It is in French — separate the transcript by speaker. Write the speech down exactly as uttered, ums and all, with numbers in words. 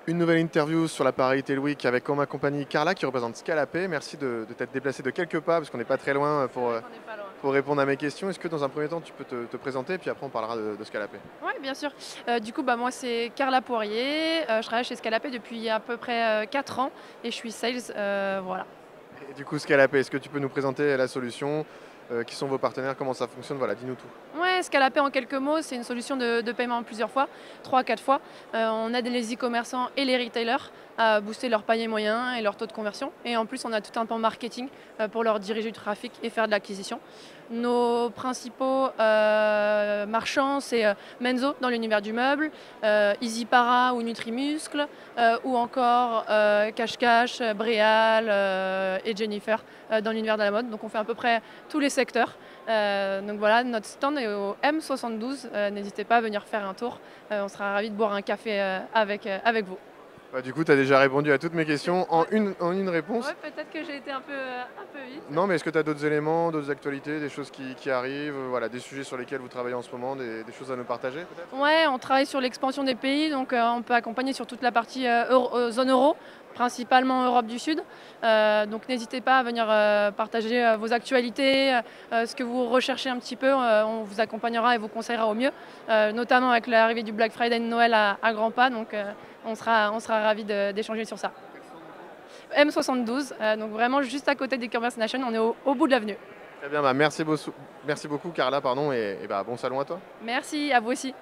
Speaker 1: Une nouvelle interview sur la Parité Week avec en ma compagnie Carla qui représente Scalapé. Merci de, de t'être déplacé de quelques pas parce qu'on n'est pas très loin
Speaker 2: C'est
Speaker 1: pour,
Speaker 2: vrai
Speaker 1: euh,
Speaker 2: qu'on n'est pas loin.
Speaker 1: pour répondre à mes questions. Est-ce que dans un premier temps tu peux te, te présenter puis après on parlera de, de Scalapé?
Speaker 2: Oui, bien sûr. Euh, du coup, bah, moi, c'est Carla Poirier. Euh, je travaille chez Scalapé depuis à peu près euh, quatre ans et je suis sales. Euh, voilà.
Speaker 1: Et du coup Scalapé, est-ce que tu peux nous présenter la solution? Euh, qui sont vos partenaires? Comment ça fonctionne? Voilà, dis-nous tout.
Speaker 2: Ouais, Scalapé en quelques mots, c'est une solution de, de paiement en plusieurs fois, trois à quatre fois. Euh, on aide les e-commerçants et les retailers à booster leur panier moyen et leur taux de conversion. Et en plus, on a tout un plan marketing euh, pour leur diriger du trafic et faire de l'acquisition. Nos principaux euh, marchands, c'est euh, Menzo dans l'univers du meuble, euh, EasyPara ou Nutrimuscle, euh, ou encore euh, Cash Cash, Bréal euh, et Jennifer euh, dans l'univers de la mode. Donc on fait à peu près tous les secteurs. Euh, donc voilà, notre stand est au M soixante-douze. Euh, n'hésitez pas à venir faire un tour. Euh, on sera ravis de boire un café euh, avec, euh, avec vous.
Speaker 1: Bah, du coup tu as déjà répondu à toutes mes
Speaker 2: C'est-
Speaker 1: questions en
Speaker 2: Ouais,
Speaker 1: une, en une
Speaker 2: ouais,
Speaker 1: réponse.
Speaker 2: peut-être que j'ai été un peu, euh, un peu vite.
Speaker 1: Non, mais est-ce que tu as d'autres éléments, d'autres actualités, des choses qui, qui arrivent, euh, voilà, des sujets sur lesquels vous travaillez en ce moment, des, des choses à nous partager peut-être?
Speaker 2: Ouais, on travaille sur l'expansion des pays, donc euh, on peut accompagner sur toute la partie euh, euro- euh, zone euro, principalement Europe du Sud. Euh, donc n'hésitez pas à venir euh, partager euh, vos actualités, euh, ce que vous recherchez un petit peu. Euh, on vous accompagnera et vous conseillera au mieux, euh, notamment avec l'arrivée du Black Friday de Noël à, à grands pas. Donc euh, on sera, on sera ravis de- d'échanger sur ça. M soixante-douze, euh, donc vraiment juste à côté des Commerce Nation, on est au, au bout de l'avenue.
Speaker 1: Très bien, bah merci, beaucoup, merci beaucoup Carla, pardon, et, et bah, bon salon à toi.
Speaker 2: Merci, à vous aussi.